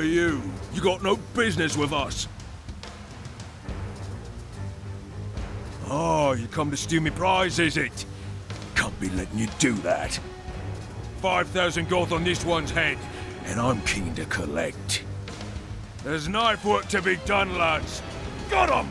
are you? You got no business with us. Oh, you come to steal me prize, is it? Can't be letting you do that. 5,000 gold on this one's head, and I'm keen to collect. There's knife work to be done, lads. Got 'em!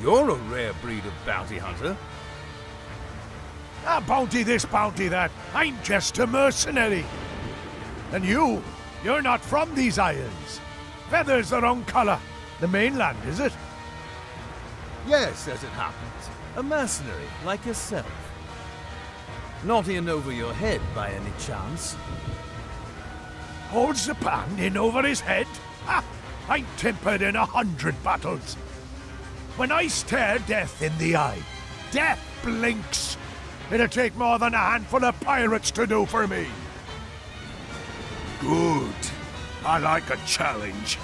You're a rare breed of bounty hunter. A bounty this, bounty that. I'm just a mercenary. And you're not from these islands. Feather's the wrong color. The mainland, is it? Yes, as it happens. A mercenary, like yourself. Not in over your head, by any chance? Holds the pan in over his head? Ha! I'm tempered in 100 battles. When I stare death in the eye, death blinks. It'll take more than a handful of pirates to do for me. Good. I like a challenge.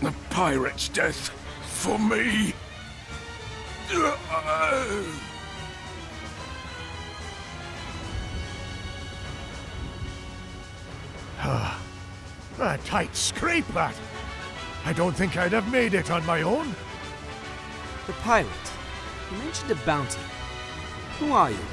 The pirate's death for me. A tight scrape, that. I don't think I'd have made it on my own. The pirate. You mentioned a bounty. Who are you?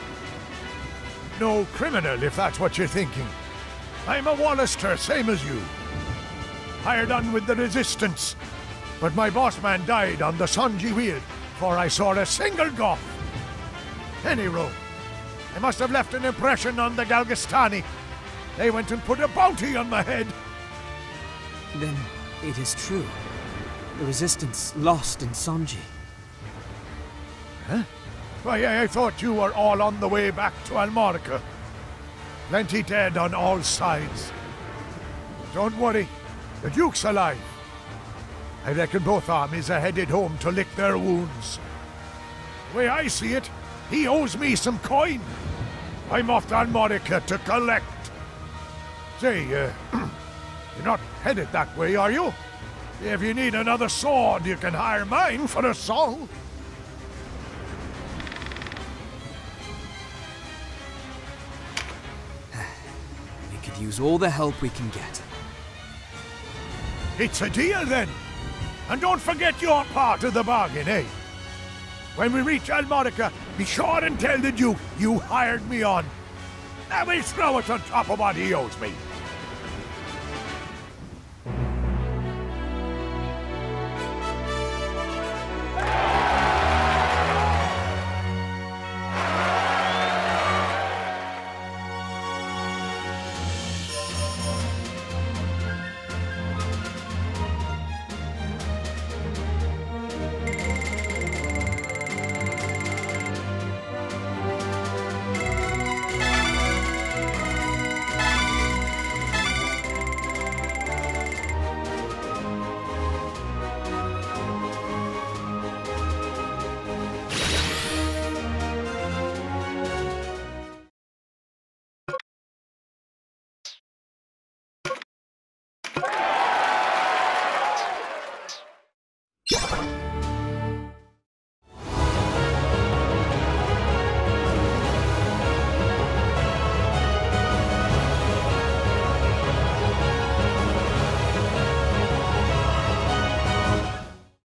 No criminal, if that's what you're thinking. I'm a Wallister, same as you. Hired on with the Resistance, but my boss man died on the Sanji Weald before I saw a single Goth. Anyhow, I must have left an impression on the Galgastani. They went and put a bounty on my head. Then it is true. The Resistance lost in Sanji. Huh? Why, I thought you were all on the way back to Almorica. Plenty dead on all sides. Don't worry, the Duke's alive. I reckon both armies are headed home to lick their wounds. The way I see it, he owes me some coin. I'm off to Almorica to collect. Say, you're not headed that way, are you? If you need another sword, you can hire mine for a song. We could use all the help we can get. It's a deal, then. And don't forget your part of the bargain, eh? When we reach Almorica, be sure and tell the Duke you hired me on. I will throw it on top of what he owes me.